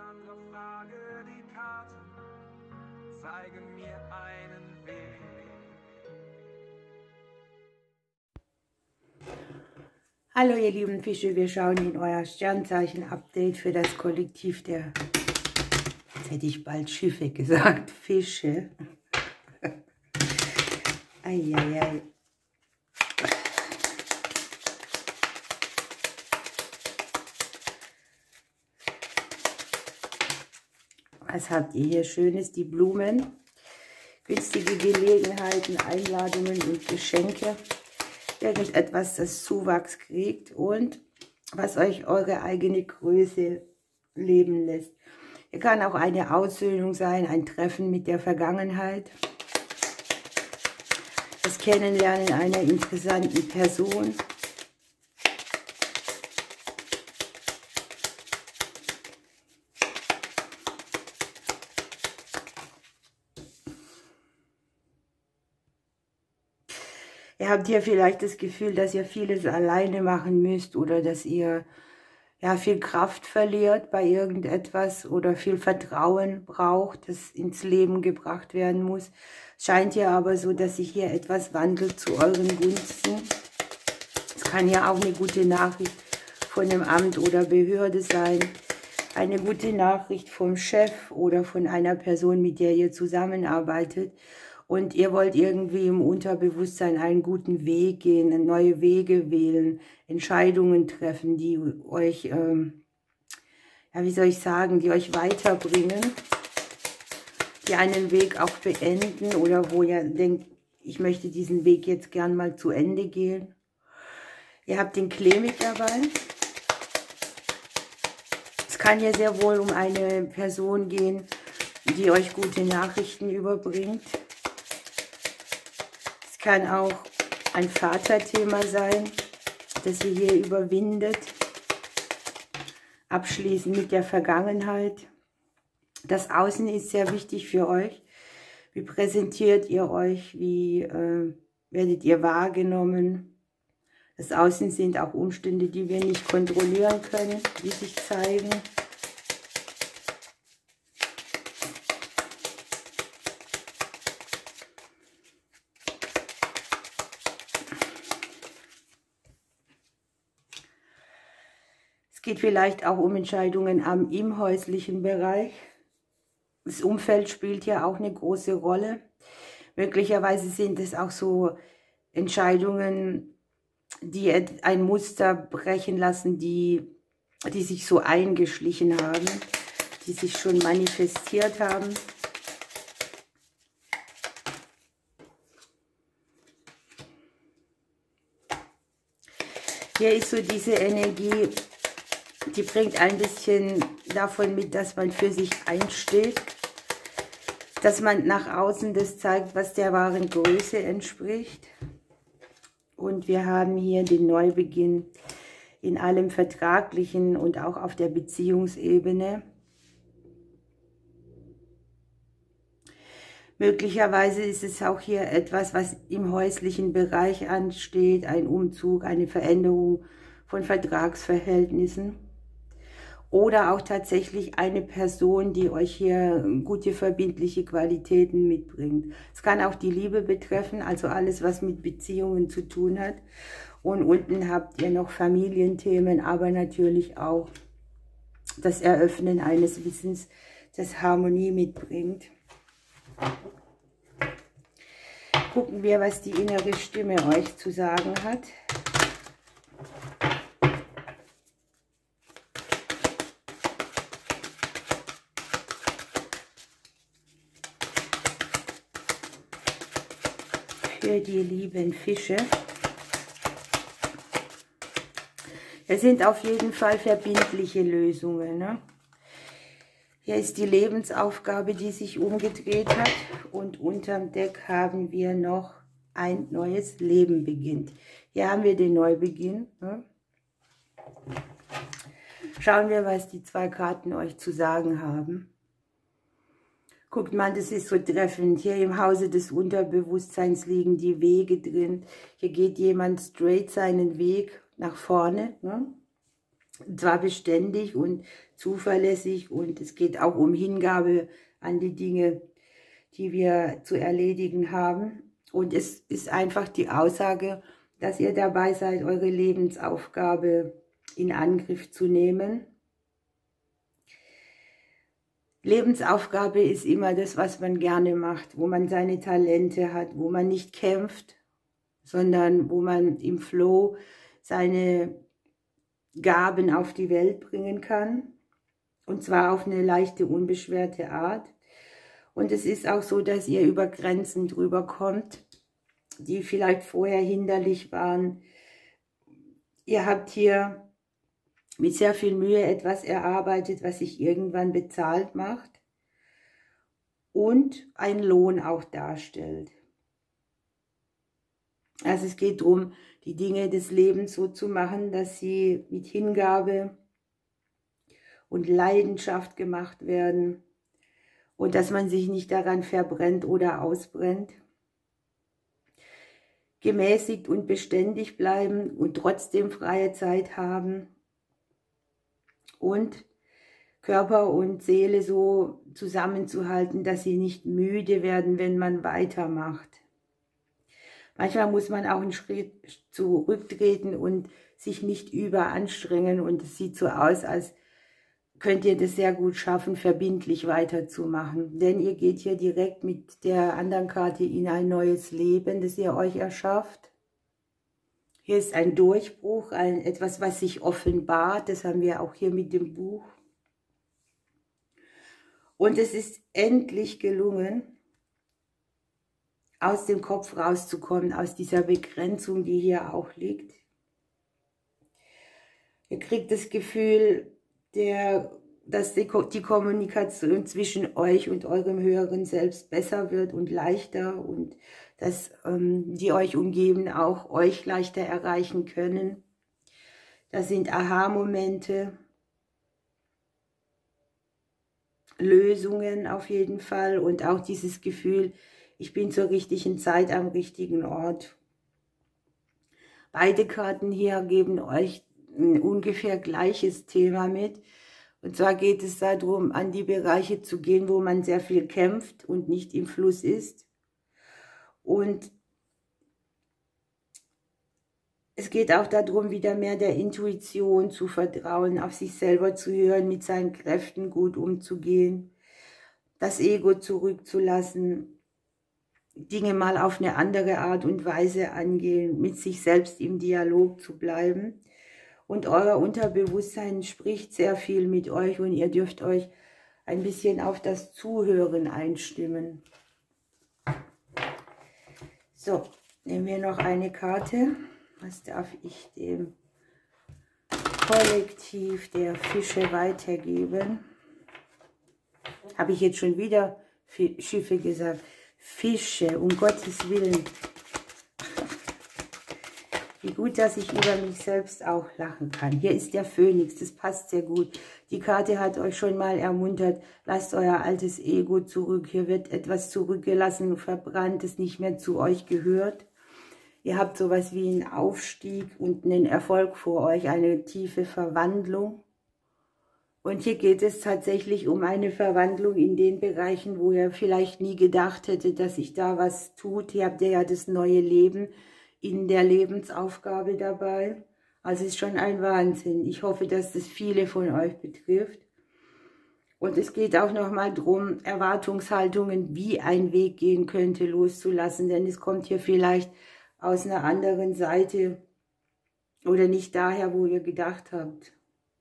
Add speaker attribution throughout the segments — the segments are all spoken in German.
Speaker 1: andere Frage, die Karten zeigen mir einen Weg.
Speaker 2: Hallo ihr lieben Fische, wir schauen in euer Sternzeichen-Update für das Kollektiv der, jetzt hätte ich bald Schiffe gesagt, Fische. Eieiei. Was habt ihr hier Schönes? Die Blumen, günstige Gelegenheiten, Einladungen und Geschenke. Irgendetwas, das Zuwachs kriegt und was euch eure eigene Größe leben lässt. Hier kann auch eine Aussöhnung sein, ein Treffen mit der Vergangenheit. Das Kennenlernen einer interessanten Person. Ihr habt hier vielleicht das Gefühl, dass ihr vieles alleine machen müsst oder dass ihr ja viel Kraft verliert bei irgendetwas oder viel Vertrauen braucht, das ins Leben gebracht werden muss. Scheint ja aber so, dass sich hier etwas wandelt zu euren Gunsten. Es kann ja auch eine gute Nachricht von einem Amt oder Behörde sein, eine gute Nachricht vom Chef oder von einer Person, mit der ihr zusammenarbeitet. Und ihr wollt irgendwie im Unterbewusstsein einen guten Weg gehen, neue Wege wählen, Entscheidungen treffen, die euch, ja, wie soll ich sagen, die euch weiterbringen, die einen Weg auch beenden oder wo ihr denkt, ich möchte diesen Weg jetzt gern mal zu Ende gehen. Ihr habt den Klee mit dabei. Es kann ja sehr wohl um eine Person gehen, die euch gute Nachrichten überbringt. Kann auch ein Vaterthema sein, das ihr hier überwindet. Abschließend mit der Vergangenheit. Das Außen ist sehr wichtig für euch. Wie präsentiert ihr euch? Wie werdet ihr wahrgenommen? Das Außen sind auch Umstände, die wir nicht kontrollieren können, die sich zeigen. Es geht vielleicht auch um Entscheidungen im häuslichen Bereich. Das Umfeld spielt ja auch eine große Rolle. Möglicherweise sind es auch so Entscheidungen, die ein Muster brechen lassen, die sich so eingeschlichen haben, die sich schon manifestiert haben. Hier ist so diese Energie, die bringt ein bisschen davon mit, dass man für sich einsteht, dass man nach außen das zeigt, was der wahren Größe entspricht. Und wir haben hier den Neubeginn in allem Vertraglichen und auch auf der Beziehungsebene. Möglicherweise ist es auch hier etwas, was im häuslichen Bereich ansteht, ein Umzug, eine Veränderung von Vertragsverhältnissen. Oder auch tatsächlich eine Person, die euch hier gute verbindliche Qualitäten mitbringt. Es kann auch die Liebe betreffen, also alles, was mit Beziehungen zu tun hat. Und unten habt ihr noch Familienthemen, aber natürlich auch das Eröffnen eines Wissens, das Harmonie mitbringt. Gucken wir, was die innere Stimme euch zu sagen hat. Für die lieben Fische. Es sind auf jeden Fall verbindliche Lösungen, ne? Hier ist die Lebensaufgabe, die sich umgedreht hat. Und unterm Deck haben wir noch ein neues Leben beginnt. Hier haben wir den Neubeginn. Ne? Schauen wir, was die zwei Karten euch zu sagen haben. Guckt mal, das ist so treffend. Hier im Hause des Unterbewusstseins liegen die Wege drin. Hier geht jemand straight seinen Weg nach vorne. Ne? zwar beständig und zuverlässig, und es geht auch um Hingabe an die Dinge, die wir zu erledigen haben. Und es ist einfach die Aussage, dass ihr dabei seid, eure Lebensaufgabe in Angriff zu nehmen. Lebensaufgabe ist immer das, was man gerne macht, wo man seine Talente hat, wo man nicht kämpft, sondern wo man im Flow seine Gaben auf die Welt bringen kann. Und zwar auf eine leichte, unbeschwerte Art. Und es ist auch so, dass ihr über Grenzen drüber kommt, die vielleicht vorher hinderlich waren. Ihr habt hier mit sehr viel Mühe etwas erarbeitet, was sich irgendwann bezahlt macht und einen Lohn auch darstellt. Also es geht darum, die Dinge des Lebens so zu machen, dass sie mit Hingabe und Leidenschaft gemacht werden und dass man sich nicht daran verbrennt oder ausbrennt. Gemäßigt und beständig bleiben und trotzdem freie Zeit haben und Körper und Seele so zusammenzuhalten, dass sie nicht müde werden, wenn man weitermacht. Manchmal muss man auch einen Schritt zurücktreten und sich nicht überanstrengen, und es sieht so aus, als könnt ihr das sehr gut schaffen, verbindlich weiterzumachen. Denn ihr geht hier direkt mit der anderen Karte in ein neues Leben, das ihr euch erschafft. Hier ist ein Durchbruch, etwas, was sich offenbart. Das haben wir auch hier mit dem Buch. Und es ist endlich gelungen, aus dem Kopf rauszukommen, aus dieser Begrenzung, die hier auch liegt. Ihr kriegt das Gefühl, dass die Kommunikation zwischen euch und eurem höheren Selbst besser wird und leichter, und dass die euch umgeben auch euch leichter erreichen können. Das sind Aha-Momente, Lösungen auf jeden Fall, und auch dieses Gefühl, ich bin zur richtigen Zeit am richtigen Ort. Beide Karten hier geben euch ein ungefähr gleiches Thema mit. Und zwar geht es darum, an die Bereiche zu gehen, wo man sehr viel kämpft und nicht im Fluss ist. Und es geht auch darum, wieder mehr der Intuition zu vertrauen, auf sich selber zu hören, mit seinen Kräften gut umzugehen, das Ego zurückzulassen, Dinge mal auf eine andere Art und Weise angehen, mit sich selbst im Dialog zu bleiben. Und euer Unterbewusstsein spricht sehr viel mit euch, und ihr dürft euch ein bisschen auf das Zuhören einstimmen. So, nehmen wir noch eine Karte. Was darf ich dem Kollektiv der Fische weitergeben? Habe ich jetzt schon wieder Schiffe gesagt? Fische, um Gottes Willen. Wie gut, dass ich über mich selbst auch lachen kann. Hier ist der Phönix, das passt sehr gut. Die Karte hat euch schon mal ermuntert, lasst euer altes Ego zurück. Hier wird etwas zurückgelassen, verbrannt, das nicht mehr zu euch gehört. Ihr habt sowas wie einen Aufstieg und einen Erfolg vor euch, eine tiefe Verwandlung. Und hier geht es tatsächlich um eine Verwandlung in den Bereichen, wo ihr vielleicht nie gedacht hättet, dass sich da was tut. Hier habt ihr ja das neue Leben in der Lebensaufgabe dabei. Also es ist schon ein Wahnsinn. Ich hoffe, dass das viele von euch betrifft. Und es geht auch nochmal darum, Erwartungshaltungen, wie ein Weg gehen könnte, loszulassen. Denn es kommt hier vielleicht aus einer anderen Seite oder nicht daher, wo ihr gedacht habt.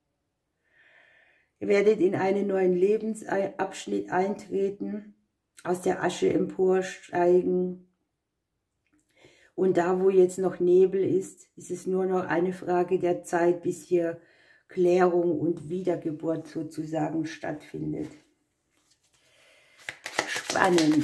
Speaker 2: Ihr werdet in einen neuen Lebensabschnitt eintreten, aus der Asche emporsteigen. Und da, wo jetzt noch Nebel ist, ist es nur noch eine Frage der Zeit, bis hier Klärung und Wiedergeburt sozusagen stattfindet. Spannend.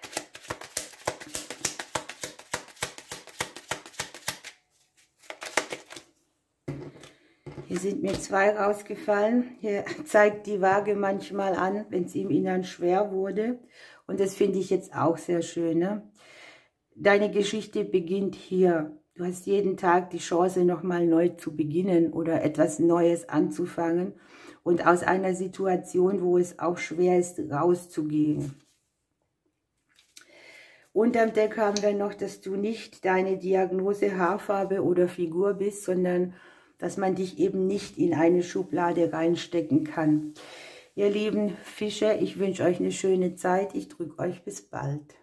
Speaker 2: Hier sind mir zwei rausgefallen. Hier zeigt die Waage manchmal an, wenn es im Innern schwer wurde. Und das finde ich jetzt auch sehr schön. Ne? Deine Geschichte beginnt hier. Du hast jeden Tag die Chance, nochmal neu zu beginnen oder etwas Neues anzufangen und aus einer Situation, wo es auch schwer ist, rauszugehen. Unterm Deck haben wir noch, dass du nicht deine Diagnose, Haarfarbe oder Figur bist, sondern dass man dich eben nicht in eine Schublade reinstecken kann. Ihr lieben Fische, ich wünsche euch eine schöne Zeit. Ich drücke euch bis bald.